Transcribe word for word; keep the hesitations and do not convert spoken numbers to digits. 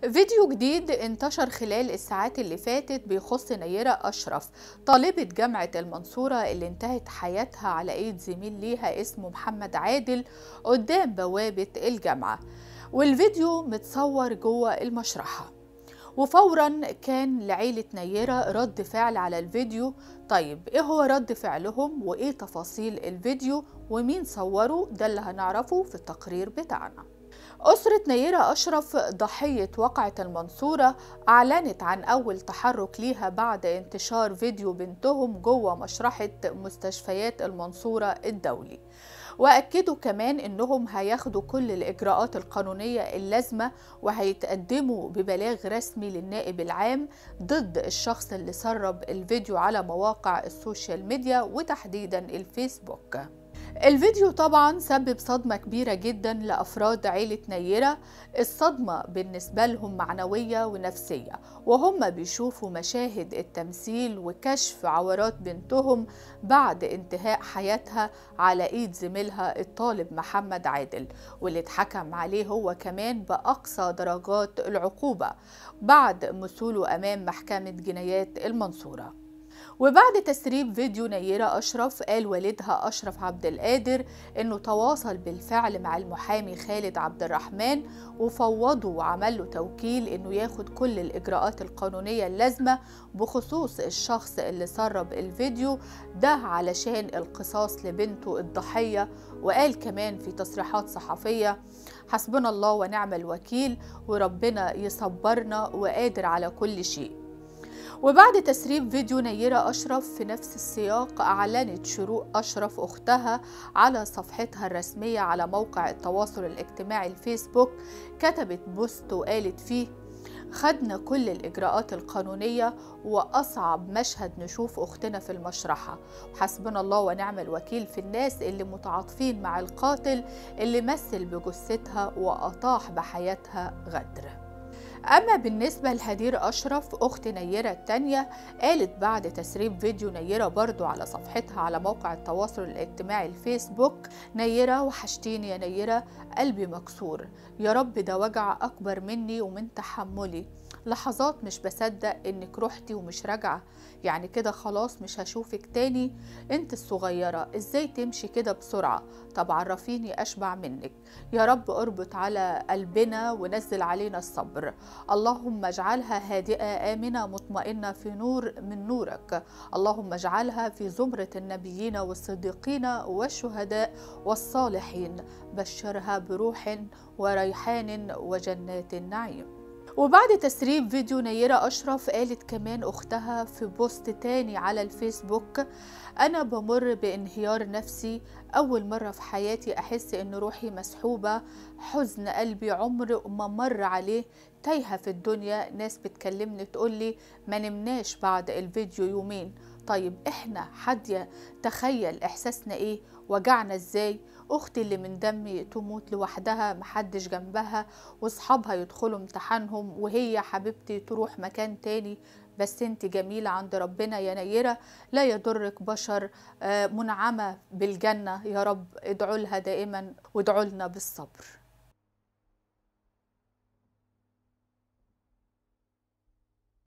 فيديو جديد انتشر خلال الساعات اللي فاتت بيخص نيرة أشرف، طالبة جامعة المنصورة اللي انتهت حياتها على ايد زميل ليها اسمه محمد عادل قدام بوابة الجامعة. والفيديو متصور جوه المشرحة، وفورا كان لعيلة نيرة رد فعل على الفيديو. طيب ايه هو رد فعلهم وايه تفاصيل الفيديو ومين صوره؟ ده اللي هنعرفه في التقرير بتاعنا. أسرة نيرة أشرف ضحية وقعة المنصورة أعلنت عن أول تحرك ليها بعد انتشار فيديو بنتهم جوه مشرحة مستشفيات المنصورة الدولي، وأكدوا كمان إنهم هياخدوا كل الإجراءات القانونية اللازمة وهيتقدموا ببلاغ رسمي للنائب العام ضد الشخص اللي سرب الفيديو على مواقع السوشيال ميديا وتحديدا الفيسبوك. الفيديو طبعا سبب صدمة كبيرة جدا لأفراد عيلة نيرة، الصدمة بالنسبة لهم معنوية ونفسية، وهم بيشوفوا مشاهد التمثيل وكشف عورات بنتهم بعد انتهاء حياتها على ايد زميلها الطالب محمد عادل، واللي اتحكم عليه هو كمان بأقصى درجات العقوبة بعد مثوله أمام محكمة جنايات المنصورة. وبعد تسريب فيديو نيرة أشرف، قال والدها أشرف عبد القادر إنه تواصل بالفعل مع المحامي خالد عبد الرحمن وفوضه وعمل له توكيل إنه ياخد كل الإجراءات القانونية اللازمة بخصوص الشخص اللي سرب الفيديو ده علشان القصاص لبنته الضحية. وقال كمان في تصريحات صحفية: حسبنا الله ونعم الوكيل وربنا يصبرنا وقادر على كل شيء. وبعد تسريب فيديو نيرة أشرف في نفس السياق، أعلنت شروق أشرف أختها على صفحتها الرسمية على موقع التواصل الاجتماعي الفيسبوك، كتبت بوست وقالت فيه: خدنا كل الإجراءات القانونية وأصعب مشهد نشوف أختنا في المشرحة، حسبنا الله ونعم الوكيل في الناس اللي متعاطفين مع القاتل اللي مثل بجثتها وأطاح بحياتها غدر. أما بالنسبة لهدير أشرف أخت نيرة التانية، قالت بعد تسريب فيديو نيرة برضو على صفحتها على موقع التواصل الاجتماعي الفيسبوك: نيرة وحشتيني يا نيرة، قلبي مكسور، يا رب ده وجع أكبر مني ومن تحملي، لحظات مش بصدق إنك رحتي ومش راجعة، يعني كده خلاص مش هشوفك تاني، انت الصغيرة ازاي تمشي كده بسرعة، طب عرفيني أشبع منك، يا رب اربط على قلبنا ونزل علينا الصبر، اللهم اجعلها هادئة آمنة مطمئنة في نور من نورك، اللهم اجعلها في زمرة النبيين والصديقين والشهداء والصالحين، بشرها بروح وريحان وجنات النعيم. وبعد تسريب فيديو نيرة أشرف، قالت كمان أختها في بوست تاني على الفيسبوك: أنا بمر بانهيار نفسي، أول مرة في حياتي أحس إن روحي مسحوبة، حزن قلبي عمر ما مر عليه، تايهة في الدنيا، ناس بتكلمني تقولي ما نمناش بعد الفيديو يومين. طيب إحنا حد تخيل إحساسنا إيه؟ وجعنا إزاي؟ أختي اللي من دمي تموت لوحدها محدش جنبها وصحابها يدخلوا امتحانهم وهي حبيبتي تروح مكان تاني، بس انت جميلة عند ربنا يا نيرة، لا يضرك بشر، منعمة بالجنة، يا رب ادعوا لها دائما وادعوا لنا بالصبر.